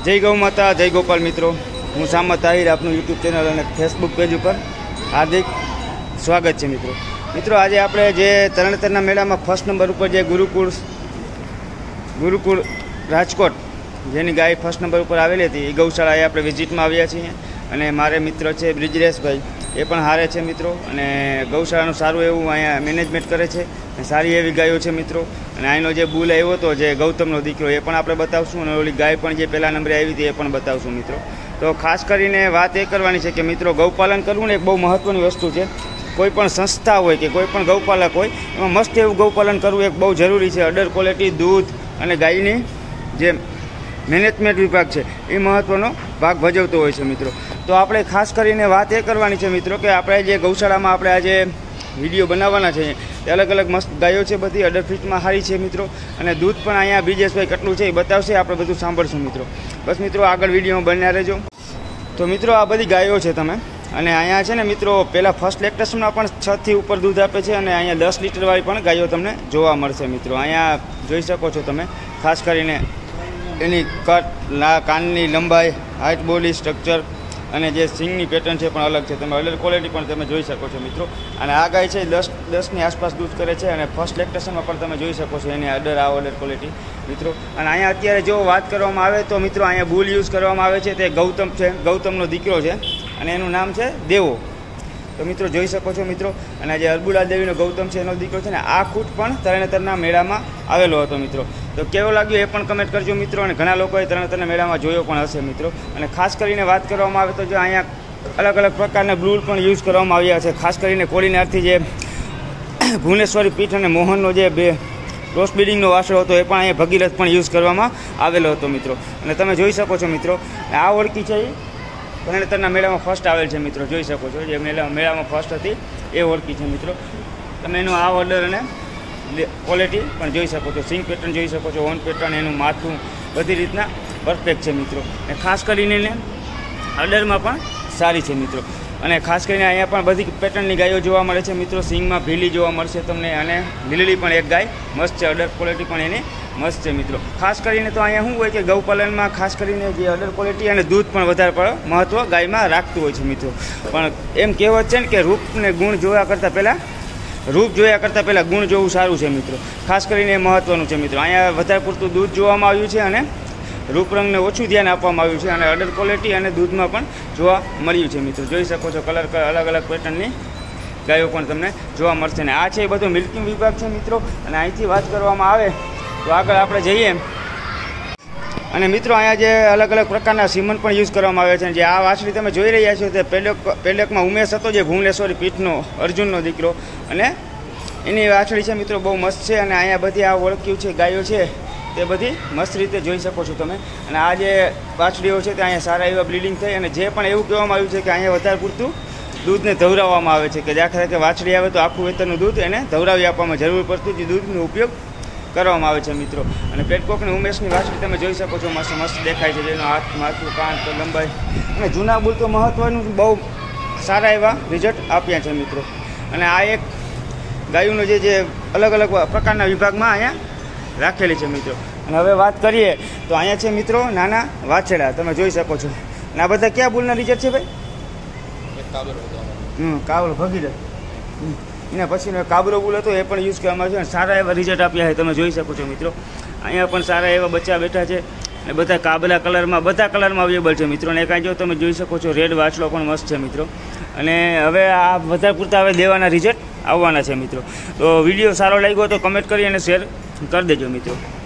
जय गौ माता जय गोपाल मित्रों, हूँ सामत आहिर आपનું यूट्यूब चैनल और फेसबुक पेज पर हार्दिक स्वागत है। मित्रों आज આપણે જે તરણેતરના મેળામાં ફર્સ્ટ નંબર ઉપર જે ગુરુકુળ રાજકોટ જેની ગાય ફર્સ્ટ નંબર ઉપર આવેલી હતી એ ગૌશાળાએ આપણે વિઝિટમાં આવ્યા છીએ અને મારે મિત્ર છે બ્રિજરાજભાઈ એ પણ હારે છે મિત્રો અને ગૌશાળાનું સારું એવું અહીંયા મેનેજમેન્ટ કરે છે અને સારી એવી ગાયો છે મિત્રો। અને અહીંનો જે બુલ આવ્યો હતો જે ગૌતમનો દીકરો એ પણ આપણે બતાવશું અને ઓલી ગાય પણ જે પહેલા નંબરે આવી હતી એ પણ બતાવશું મિત્રો। તો ખાસ કરીને વાત એ કરવાની છે કે મિત્રો ગૌપાલન કરવું ને એક બહુ મહત્ત્વની વસ્તુ છે। કોઈ પણ સંસ્થા હોય કે કોઈ પણ ગૌપાલક હોય એમાં મસ્ત એવું ગૌપાલન કરવું એક બહુ જરૂરી છે। અડર ક્વોલિટી દૂધ અને ગાયની જે મેનેજમેન્ટ વિભાગ છે એ મહત્ત્વનો ભાગ ભજવતો હોય છે મિત્રો। તો આપણે ખાસ કરીને વાત એ કરવાની છે મિત્રો કે આપણે જે ગૌશાળામાં આપણે આજે વિડીયો બનાવવાના છે તે અલગ અલગ મસ્ત ગાયો છે, બધી અડર ફીટમાં સારી છે મિત્રો। અને દૂધ પણ અહીંયા બ્રિજેશભાઈ કેટલું છે એ બતાવશે, આપણે બધું સાંભળશું મિત્રો। બસ મિત્રો આગળ વિડીયોમાં બન્યા રહેજો। તો મિત્રો આ બધી ગાયો છે તમે અને અહીંયા છે ને મિત્રો પહેલાં ફર્સ્ટ લેક્ટેશનમાં પણ 6 થી ઉપર દૂધ આપે છે અને અહીંયા 10 લીટરવાળી પણ ગાયો તમને જોવા મળશે મિત્રો। અહીંયા જોઈ શકો છો તમે ખાસ કરીને એની કટ કાનની લંબાઈ, હાઇટ, બોડી સ્ટ્રક્ચર અને જે સિંગની પેટર્ન છે પણ અલગ છે। તમે અડર ક્વોલિટી પણ તમે જોઈ શકો છો મિત્રો। અને આ ગાય છે 10ની આસપાસ દૂધ કરે છે અને ફર્સ્ટ લેક્ટેશનમાં પણ તમે જોઈ શકો છો એની અડર ક્વોલિટી મિત્રો। અને અહીંયા અત્યારે જો વાત કરવામાં આવે તો મિત્રો અહીંયા બુલ યુઝ કરવામાં આવે છે તે ગૌતમ છે, ગૌતમનો દીકરો છે અને એનું નામ છે દેવો। તો મિત્રો જોઈ શકો છો મિત્રો। અને જે અરબુલા દેવીનો ગૌતમ છે એનો દીકરો છે ને આ ખૂટ પણ તરણેતરના મેળામાં આવેલો હતો મિત્રો। તો કેવો લાગ્યો એ પણ કમેન્ટ કરજો મિત્રો। અને ઘણા લોકોએ તરણેતરના મેળામાં જોયો પણ હશે મિત્રો। અને ખાસ કરીને વાત કરવામાં આવે તો જો અહીંયા અલગ અલગ પ્રકારના બ્લૂલ પણ યુઝ કરવામાં આવ્યા છે। ખાસ કરીને કોળીનારથી જે ભુવનેશ્વરી પીઠ અને મોહનનો જે બે ક્રોસ બ્રીડિંગનો વાસળો હતો એ પણ અહીંયા ભગીરથ પણ યુઝ કરવામાં આવેલો હતો મિત્રો। અને તમે જોઈ શકો છો મિત્રો આ ઓળખી છે એ તરણેતરના મેળામાં ફર્સ્ટ આવેલ છે મિત્રો। જોઈ શકો છો જે મેળામાં ફર્સ્ટ હતી એ ઓળખી છે મિત્રો। તમે એનો આ ઓર્ડર અને ક્વોલિટી પણ જોઈ શકો છો, સિંગ પેટર્ન જોઈ શકો છો, ઓન પેટર્ન, એનું માથું બધી રીતના પરફેક્ટ છે મિત્રો। અને ખાસ કરીને એને અડરમાં પણ સારી છે મિત્રો। અને ખાસ કરીને અહીંયા પણ બધી પેટર્નની ગાયો જોવા મળે છે મિત્રો। સિંગમાં ભીલી જોવા મળશે તમને અને લીલી પણ એક ગાય મસ્ત છે, અડર ક્વોલિટી પણ એની મસ્ત છે મિત્રો। ખાસ કરીને તો અહીંયા શું હોય કે ગૌપાલનમાં ખાસ કરીને જે અડર ક્વોલિટી અને દૂધ પણ વધારે પણ મહત્ત્વ ગાયમાં રાખતું હોય છે મિત્રો। પણ એમ કહેવત છે ને કે રૂપ ને ગુણ જોયા કરતાં પહેલાં ગુણ જોવું સારું છે મિત્રો। ખાસ કરીને એ મહત્ત્વનું છે મિત્રો। અહીંયા વધારે પૂરતું દૂધ જોવામાં આવ્યું છે અને રૂપરંગને ઓછું ધ્યાન આપવામાં આવ્યું છે અને અડર ક્વોલિટી અને દૂધમાં પણ જોવા મળ્યું છે મિત્રો। જોઈ શકો છો કલર અલગ અલગ પેટર્નની ગાયો પણ તમને જોવા મળશે। ને આ છે એ બધો મિલ્કિંગ વિભાગ છે મિત્રો। અને અહીંથી વાત કરવામાં આવે તો આગળ આપણે જઈએ અને મિત્રો અહીંયા જે અલગ અલગ પ્રકારના સીમન પણ યુઝ કરવામાં આવે છે। જે આ વાછડી તમે જોઈ રહ્યા છો તે પેડકમાં ઉમેશ હતો જે ભુવનેશ્વરી પીઠનો અર્જુનનો દીકરો અને એની વાછડી છે મિત્રો, બહુ મસ્ત છે। અને અહીંયા બધી આ ઓળખ્યું છે ગાયો છે તે બધી મસ્ત રીતે જોઈ શકો છો તમે। અને આ જે વાછડીઓ છે તે અહીંયા સારા એવા બ્લીડિંગ થઈ અને જે પણ એવું કહેવામાં આવ્યું છે કે અહીંયા વધારે પૂરતું દૂધને ધવરાવવામાં આવે છે કે દાખલા તરીકે વાછડી આવે તો આખું વેતરનું દૂધ એને ધવરાવી આપવામાં જરૂર પડતું જે દૂધનો ઉપયોગ કરવામાં આવે છે મિત્રો। અને પેટકોકની ઉમેશની વાછડી તમે જોઈ શકો છો, મસ્ત મસ્ત દેખાય છે જેનો હાથ, માથું, કાન, લંબાઈ અને જૂના બુલ તો મહત્ત્વનું બહુ સારા એવા રિઝલ્ટ આપ્યા છે મિત્રો। અને આ એક ગાયોનો જે અલગ અલગ પ્રકારના વિભાગમાં અહીંયા રાખેલી છે મિત્રો। અને હવે વાત કરીએ તો અહીંયા છે મિત્રો નાના વાછડા તમે જોઈ શકો છો। અને આ બધા ક્યાં બુલના રિઝલ્ટ છે ભાઈ? કાબરો ભગીરથ એના પછીનો કાબરો બુલ હતો એ પણ યુઝ કરવામાં આવ્યો છે અને સારા એવા રિઝલ્ટ આપ્યા છે તમે જોઈ શકો છો મિત્રો। અહીંયા પણ સારા એવા બચ્ચા બેઠા છે અને બધા કાબલા કલરમાં બધા કલરમાં અવેલેબલ છે મિત્રો। અને કાંઈ જો તમે જોઈ શકો છો રેડ વાછલો પણ મસ્ત છે મિત્રો। અને હવે આ વધારે પૂરતા હવે દેવાના રિઝલ્ટ આવવાના છે મિત્રો। તો વિડીયો સારો લાગ્યો તો કમેન્ટ કરી અને શેર કરી દેજો મિત્રો।